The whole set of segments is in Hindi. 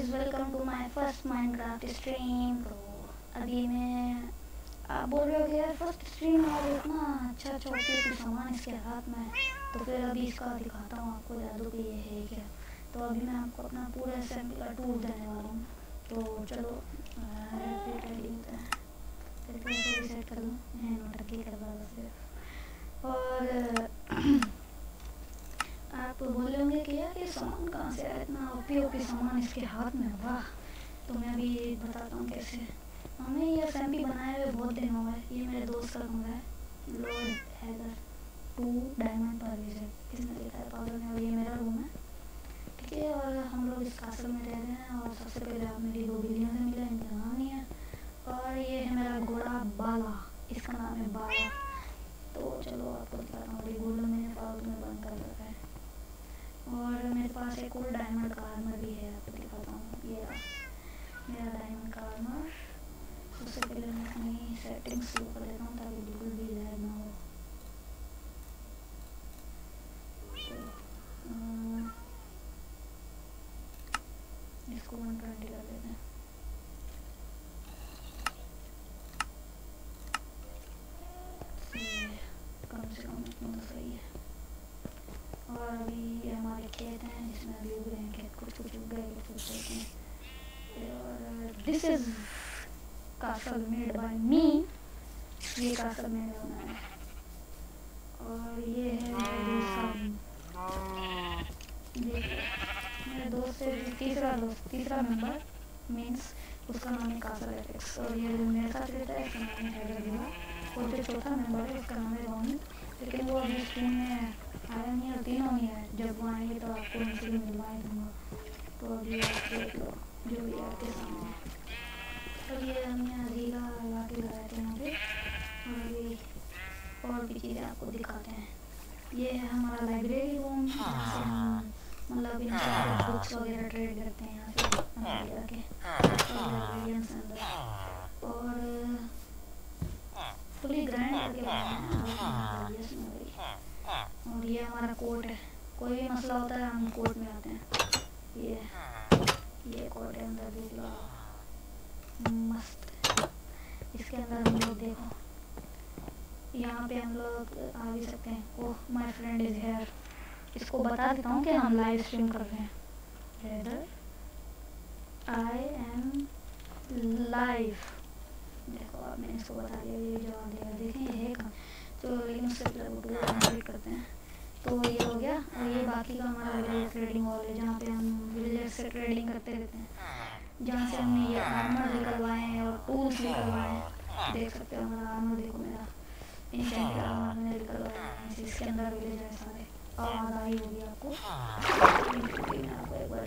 Guys, welcome to my first Minecraft stream. तो अभी मैं आप बोल रहे हो कि यार फर्स्ट स्ट्रीम और इतना अच्छा अच्छा उपयोगी सामान इसके हाथ में है, तो फिर अभी इसका दिखाता हूँ आपको जादू कि ये है क्या। तो अभी मैं आपको अपना पूरा असेंबली का टूल देने वाला हूँ। तो चलो फिर सेट कर लूँ, नोटंकी कर रहा सिर्फ। और आप बोले होंगे कि यार ये सामान कहाँ से आया, इतना उपयोगी सामान इसके हाथ में। वाह, तो मैं अभी बताता हूँ कैसे। हमने ये एसएमपी बनाए हुए बहुत दिन हो गए। ये मेरे दोस्त का कमरा है, लॉर्ड हैगर 2 डायमंड पर किसने देखा है पागल ने। और ये मेरा रूम है, ठीक है। और हम लोग इस कासल में रह रहे हैं। और सबसे पहले आप मेरी 2 बिलियन से मिले, इनका नाम नहीं है। और ये है मेरा घोड़ा बाला, इसका नाम है बाला। तो चलो आपको दिखाता हूँ। गोल्ड मैंने फालतू में बंद कर रखा है। और मेरे पास एक और डायमंड का आर्मर भी है, आपको दिखाता हूँ। ये मेरा डायमंड का आर्मर। सबसे पहले मैं अपनी सेटिंग्स शुरू कर देता हूँ ताकि बिल्कुल भी लैग ना हो। तो इसको 120 कर देते हैं। कम से कम इतना तो सही है। और अभी ये हमारे खेत हैं जिसमें अभी उग रहे हैं खेत, कुछ उग गए कुछ होते हैं। और this is castle made by me. ये कासल मैंने बनाया है। और ये है मेरे दोस्त का, मेरे दोस्त से तीसरा मेंबर मीन्स उसका नाम है कासल एफएक्स। और ये जो मेरे साथ रहता है उसका नाम है हैदर दिला। और जो चौथा मेंबर है उसका नाम है रोनी, लेकिन वो अभी स्ट्रीम में आया नहीं है, तीनों नहीं है। जब वो आएंगे तो आपको उनसे भी मिलवाए दूँगा। तो अभी आप देख लो जो भी आपके सामने है। तो ये हम यहाँ हीरा लाके लगाए थे यहाँ पे। और अभी और भी चीज़ें आपको दिखाते हैं। ये है हमारा लाइब्रेरी रूम, जहाँ से हम मतलब इन बुक्स वगैरह ट्रेड करते हैं यहाँ से जाके। और फुली ग्राइंड करके बनाया है। और ये हमारा कोर्ट है, कोई भी मसला होता है हम कोर्ट में आते हैं। ये कोर्ट है, अंदर देख लो, मस्त। इसके अंदर हम लोग देखो, यहाँ पे हम लोग आ भी सकते हैं। Oh my friend is here. इसको बता देता हूँ कि हम लाइव स्ट्रीम कर रहे हैं। Hey there I am live. देखो अब मैंने इसको बता दिया, ये जवाब देगा। देखें ये है कहाँ। तो लेकिन उससे कंप्लीट करते हैं। तो ये हो गया। और ये बाकी का हमारा विलेज ट्रेडिंग हॉल है, जहाँ पे हम विलेज से ट्रेडिंग करते रहते हैं। जहाँ से हमने ये आर्मर निकलवाए हैं और टूल्स निकलवाए हैं। देख सकते हो हमारा आर्मर, देखो मेरा इंसेंट आर्मर मैंने निकलवाया है। इसके अंदर विलेज है सारे। आवाज़ आई होगी आपको, एक बार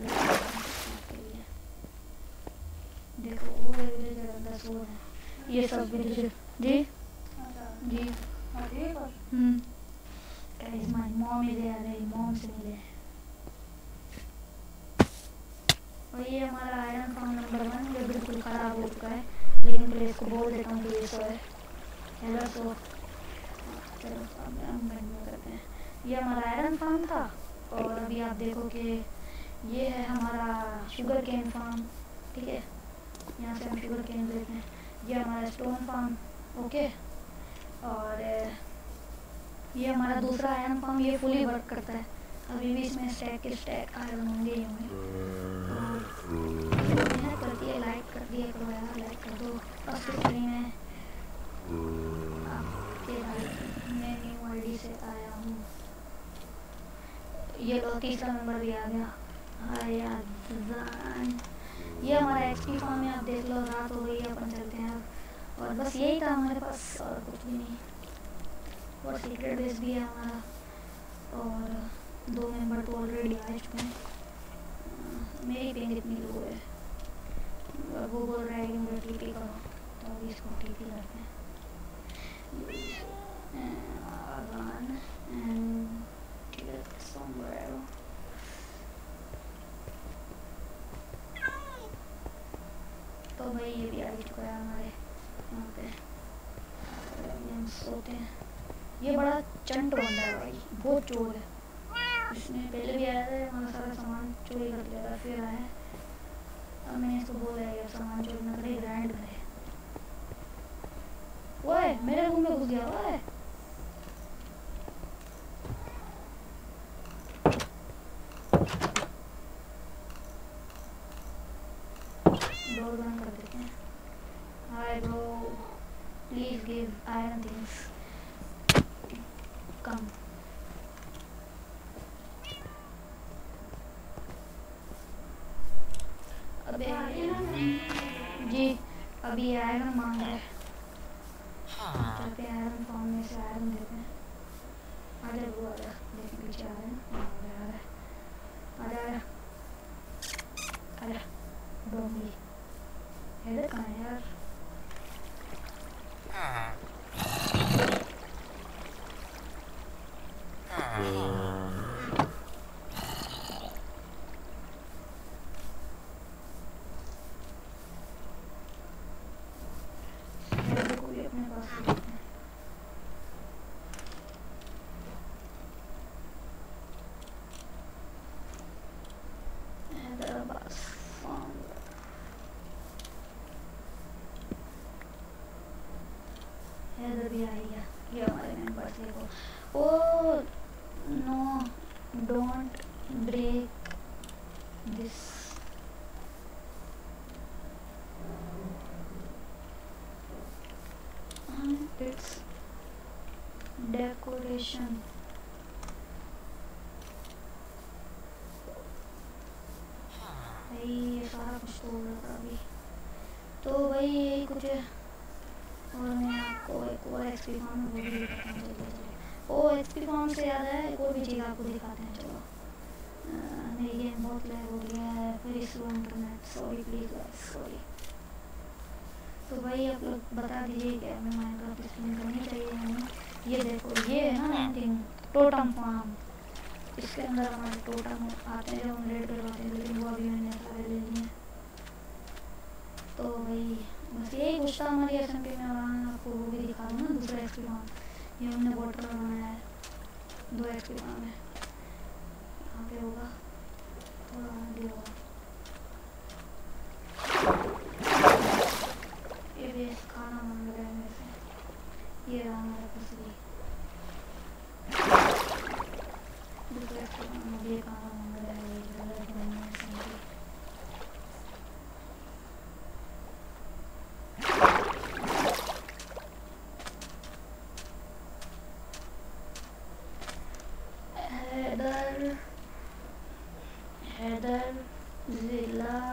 देखो वो विलेजर अंदर सो है। ये सब विलेजर जी जी guys, my mom is here, mom से मिले। और ये हमारा आयरन फार्म नंबर 1 जो बिल्कुल ख़राब हो चुका है, लेकिन पहले इसको बोल देता हूँ कि ये सो है। हेलो सो, चलो अब हम कंटिन्यू करते हैं। ये हमारा आयरन फार्म था। और अभी आप देखो कि ये है हमारा शुगर केन फार्म, ठीक है। यहाँ से हम शुगर केन लेते हैं। ये हमारा स्टोन फार्म, ओके। और ये हमारा दूसरा आयरन फार्म, ये फुली वर्क करता है। अभी भी इसमें स्टैक आयरन होंगे ही होंगे। मेहनत करती है, लाइक कर दिया करो यार, लाइक कर दो। फर्स्ट स्ट्रीम है आपके लाइक, मैं न्यू आईडी से आया हूँ। ये लो तीसरा नंबर भी आ गया। ये हमारा एक्सपी फार्म है, आप देख लो। रात हो गई है, अपन चलते हैं अब। और बस यही था हमारे पास, और कुछ भी नहीं। और सीक्रेट बेस भी है हमारा। और 2 मेंबर तो ऑलरेडी आ चुके हैं। मेरी पिंग इतनी लो है, और वो बोल रहा है कि मुझे टीपी करो, तो अभी इसको टीपी करते हैं। तो भाई ये भी आ चुका है हमारे यहाँ पे। हम सोते हैं। ये बड़ा चंट बंदा है भाई, बहुत चोर है। इसने पहले भी आया था, हमारा सारा सामान चोरी कर लिया था, फिर आया दिया हुआ है। डोर बंद कर देते हैं। Hi bro, please give iron things, come. अबे जी, अभी आयरन मांग रहा है। चलते हैं आयरन फार्म में से आयरन देते हैं। आजा ब्रो आजा, देखिए पीछे आ रहे हैं। आजा आजा आजा। डोंगी हेडर कहाँ है यार? हेडर को भी अपने पास ले लेते हैं। हेडर बस फार्म, हेडर भी आई है। ये हमारे मेंबर्स देखो। Oh no, don't break this. It's decoration. भाई ये सारा कुछ तो हो रहा था अभी। तो भाई यही कुछ है। और मैं आपको एक और एक्सपी फार्म में वो भी दिखाता हूँ। चलिए ओ एक्सपी फार्म से याद है, एक और भी चीज़ आपको दिखाते हैं। चलो मेरी गेम बहुत लैग हो रही है, very slow internet, sorry please guys, sorry. तो भाई आप लोग बता दीजिए कि हमें माइनक्राफ्ट स्ट्रीम करनी चाहिए या नहीं। ये देखो, ये है ना एंडिंग टोटम फार्म। इसके अंदर हमारे टोटम आते हैं जब हम रेड करवाते हैं, लेकिन वो अभी मैंने सारे ले लिए। तो भाई बस यही कुछ था हमारी एसएमपी में। और आपको वो भी दिखा दूँ ना दूसरा एक्सपी फार्म। ये हमने वाटर बनाया है, 2 एक्सपी फार्म है। यहाँ पे होगा, थोड़ा आगे होगा। ये भी खाना मांग रहा है मेरे से। ये रहा हमारा कुछ दूसरा एक्सपी फार्म। ये खाना मांग रहा है, ये गलत बनना है एसएमपी। हैदर हैदर जिला